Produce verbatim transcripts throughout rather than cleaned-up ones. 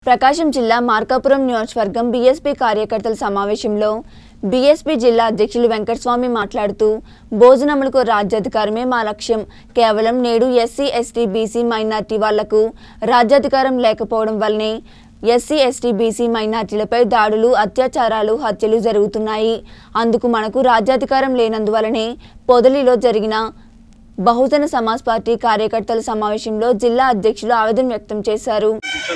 ప్రకాశం జిల్లా మార్కాపురం నియోజకవర్గం బీఎస్పీ కార్యకర్తల సమావేశంలో బీఎస్పీ జిల్లా అధ్యక్షులు వెంకటస్వామి మాట్లాడుతూ భోజనములకు రాజ్యాధికారమే మా లక్ష్యం. కేవలం నేడు ఎస్సీ ఎస్టీ బీసీ మైనార్టీ వాళ్లకు రాజ్యాధికారం లేకపోవడం వల్లనే ఎస్సీ ఎస్టీ బీసీ మైనార్టీలపై దాడులు, అత్యాచారాలు, హత్యలు జరుగుతున్నాయి. అందుకు మనకు రాజ్యాధికారం లేనందువల్లనే పొదలిలో జరిగిన బహుజన సమాజ్ పార్టీ కార్యకర్తల సమావేశంలో జిల్లా అధ్యక్షులు ఆవేదన వ్యక్తం చేశారు.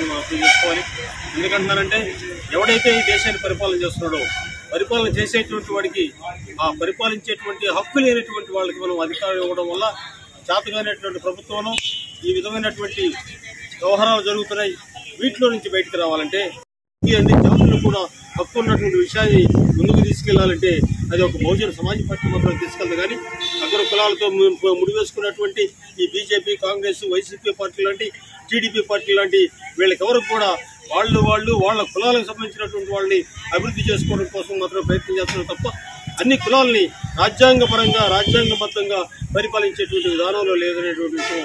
ఎందుకంటున్నారంటే ఎవడైతే ఈ దేశాన్ని పరిపాలన చేస్తున్నాడో పరిపాలన చేసేటువంటి వాడికి ఆ పరిపాలించేటువంటి హక్కు లేనటువంటి వాళ్ళకి మనం అధికారం ఇవ్వడం వల్ల చేతగానేటువంటి ప్రభుత్వంలో ఈ విధమైనటువంటి వ్యవహారాలు జరుగుతున్నాయి. వీటిలో నుంచి బయటకు రావాలంటే అన్ని జాతులు కూడా హక్కు ఉన్నటువంటి విషయాన్ని ముందుకు తీసుకెళ్లాలంటే అది ఒక బహుజన సమాజ్ పార్టీ మాత్రం తీసుకెళ్తా కానీ అగ్ర కులాలతో ముడివేసుకున్నటువంటి ఈ బీజేపీ, కాంగ్రెస్, వైసీపీ పార్టీ లాంటి, టీడీపీ పార్టీ లాంటి వీళ్ళకెవరికి కూడా వాళ్ళు వాళ్ళు వాళ్ళ కులాలకు సంబంధించినటువంటి వాళ్ళని అభివృద్ధి చేసుకోవడం కోసం మాత్రం ప్రయత్నం చేస్తున్నారు తప్ప అన్ని కులాలని రాజ్యాంగపరంగా రాజ్యాంగబద్ధంగా పరిపాలించేటువంటి విధానంలో లేదనేటువంటి విషయం.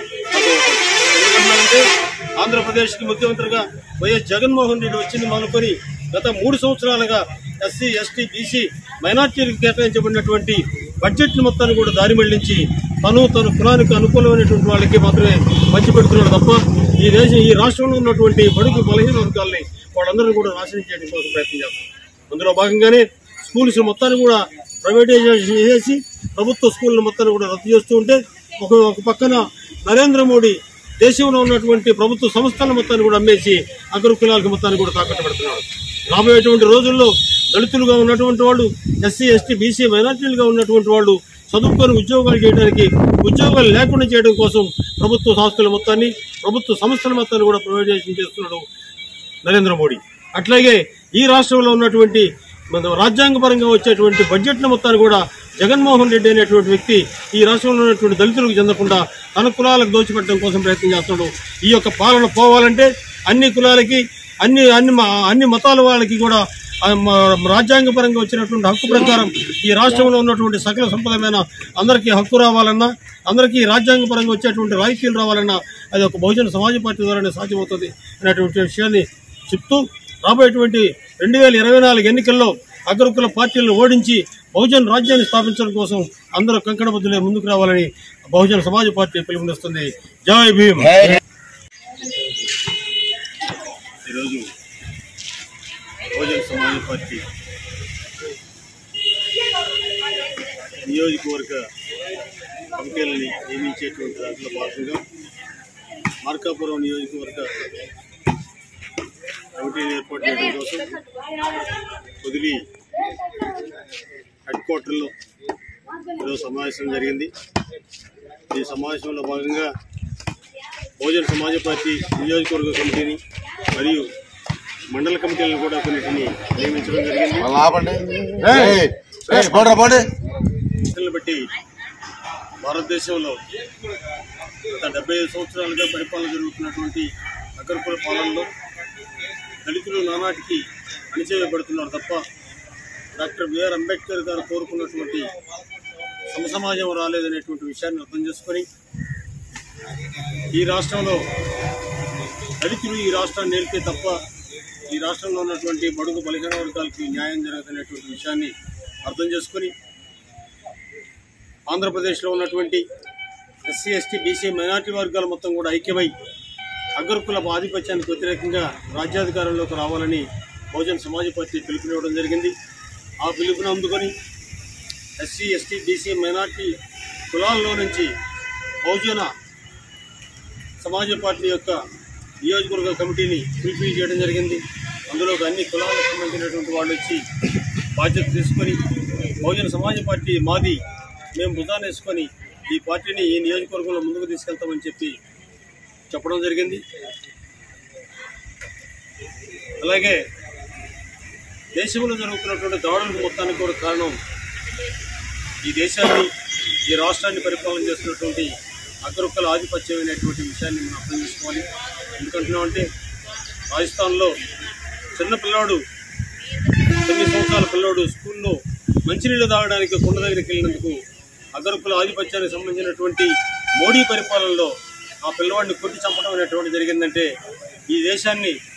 ఎందుకంటే ఆంధ్రప్రదేశ్కి ముఖ్యమంత్రిగా వైఎస్ జగన్మోహన్ రెడ్డి వచ్చింది మొదలుకొని గత మూడు సంవత్సరాలుగా ఎస్సీ ఎస్టీ బీసీ మైనార్టీలకు కేటాయించబడినటువంటి బడ్జెట్ మొత్తాన్ని కూడా దారి మళ్లించి తను తన కులానికి అనుకూలమైనటువంటి వాళ్ళకి మాత్రమే పంచిపెడుతున్నాడు తప్ప ఈ దేశం ఈ రాష్ట్రంలో ఉన్నటువంటి బడుగు బలహీన వర్గాలని వాళ్ళందరినీ కూడా నాశనం చేయడం కోసం ప్రయత్నం చేస్తారు. అందులో భాగంగానే స్కూల్స్ మొత్తాన్ని కూడా ప్రైవేటైజేషన్ చేసి ప్రభుత్వ స్కూళ్ళ మొత్తాన్ని కూడా రద్దు చేస్తూ ఉంటే ఒక ఒక పక్కన నరేంద్ర మోడీ దేశంలో ఉన్నటువంటి ప్రభుత్వ సంస్థల మొత్తాన్ని కూడా అమ్మేసి అగ్ర కులాలకు మొత్తాన్ని కూడా తాకట్టు పెడుతున్నాడు. రాబోయేటువంటి రోజుల్లో దళితులుగా ఉన్నటువంటి వాళ్ళు, ఎస్సీ ఎస్టీ బీసీ మైనార్టీలుగా ఉన్నటువంటి వాళ్ళు చదువుకొని ఉద్యోగాలు చేయడానికి ఉద్యోగాలు లేకుండా చేయడం కోసం ప్రభుత్వ సంస్థల మొత్తాన్ని ప్రభుత్వ సంస్థల మొత్తాన్ని కూడా ప్రైవేటైజేషన్ చేస్తున్నాడు నరేంద్ర మోడీ. అట్లాగే ఈ రాష్ట్రంలో ఉన్నటువంటి రాజ్యాంగపరంగా వచ్చేటువంటి బడ్జెట్ల మొత్తాన్ని కూడా జగన్మోహన్ రెడ్డి అనేటువంటి వ్యక్తి ఈ రాష్ట్రంలో ఉన్నటువంటి దళితులకు చెందకుండా తన కులాలకు దోచిపెట్టడం కోసం ప్రయత్నం చేస్తున్నాడు. ఈ యొక్క పాలన పోవాలంటే అన్ని కులాలకి అన్ని అన్ని అన్ని మతాల వాళ్ళకి కూడా రాజ్యాంగపరంగా వచ్చినటువంటి హక్కు ప్రకారం ఈ రాష్ట్రంలో ఉన్నటువంటి సకల సంపదమైన అందరికీ హక్కు రావాలన్నా, అందరికీ రాజ్యాంగపరంగా వచ్చేటువంటి రాజకీయాలు రావాలన్నా అది ఒక బహుజన సమాజ్ పార్టీ ద్వారానే సాధ్యమవుతుంది అనేటువంటి విషయాన్ని చెప్తూ రాబోయేటువంటి రెండు వేల ఇరవై నాలుగు ఎన్నికల్లో అగ్రకుల పార్టీలను ఓడించి బహుజన రాజ్యాన్ని స్థాపించడం కోసం అందరూ కంకణబద్దులే ముందుకు రావాలని బహుజన సమాజ్ పార్టీ పిలుపునిస్తుంది. జై భీమ్. ఈరోజు బహుజన సమాజ్ పార్టీ నియోజకవర్గ కమిటీలని నియమించేటువంటి దాంట్లో భాగంగా మార్కాపురం నియోజకవర్గ కమిటీని ఏర్పాటు చేయడం కోసం పొదిలి హెడ్ క్వార్టర్లో ఈరోజు సమావేశం జరిగింది. ఈ సమావేశంలో భాగంగా బహుజన సమాజ్ పార్టీ నియోజకవర్గ కమిటీని మరియు మండల కమిటీలను కూడా కొన్నిటిని నియమించడం జరిగింది. బట్టి భారతదేశంలో గత డెబ్బై ఐదు సంవత్సరాలుగా పరిపాలన జరుగుతున్నటువంటి అగ్రకుల పాలనలో దళితులు నానాటికి అణిచివేయబడుతున్నారు తప్ప డాక్టర్ బిఆర్ అంబేద్కర్ గారు కోరుకున్నటువంటి సమసమాజం రాలేదనేటువంటి విషయాన్ని అర్థం చేసుకొని ఈ రాష్ట్రంలో దళితులు ఈ రాష్ట్రాన్ని నేర్పే తప్ప ఈ రాష్ట్రంలో ఉన్నటువంటి బడుగు బలహీన వర్గాలకి న్యాయం జరగదనేటువంటి విషయాన్ని అర్థం చేసుకొని ఆంధ్రప్రదేశ్లో ఉన్నటువంటి ఎస్సీ ఎస్టీ బీసీ మైనార్టీ వర్గాలు మొత్తం కూడా ఐక్యమై అగ్రకుల ఆధిపత్యానికి వ్యతిరేకంగా రాజ్యాధికారంలోకి రావాలని బహుజన సమాజ్ పార్టీ పిలుపునివ్వడం జరిగింది. ఆ పిలుపుని అందుకొని ఎస్సీ ఎస్టీ బీసీ మైనార్టీ కులాల్లో నుంచి బహుజన సమాజ్ పార్టీ యొక్క నియోజకవర్గ కమిటీని ఫుల్ఫిల్ చేయడం జరిగింది. అందులో అన్ని కులాలకు సంబంధించినటువంటి వాళ్ళు వచ్చి బాధ్యత తీసుకొని బహుజన సమాజ్ పార్టీ మాది, మేము భుజాన్ని వేసుకొని ఈ పార్టీని ఈ నియోజకవర్గంలో ముందుకు తీసుకెళ్తామని చెప్పి చెప్పడం జరిగింది. అలాగే దేశంలో జరుగుతున్నటువంటి దాడులకు మొత్తానికి కూడా కారణం ఈ దేశాన్ని ఈ రాష్ట్రాన్ని పరిపాలన చేస్తున్నటువంటి అగ్రకుల ఆధిపత్యమైనటువంటి విషయాన్ని మనం అర్థం చేసుకోవాలి. ఎందుకంటున్నామంటే రాజస్థాన్లో చిన్న పిల్లాడు తొమ్మిది సంవత్సరాల పిల్లాడు స్కూల్లో మంచినీళ్ళు తాగడానికి కొండ దగ్గరికి వెళ్ళినందుకు అగ్రకుల ఆధిపత్యానికి సంబంధించినటువంటి మోడీ పరిపాలనలో ఆ పిల్లవాడిని కొట్టి చంపడం అనేటువంటి జరిగిందంటే ఈ దేశాన్ని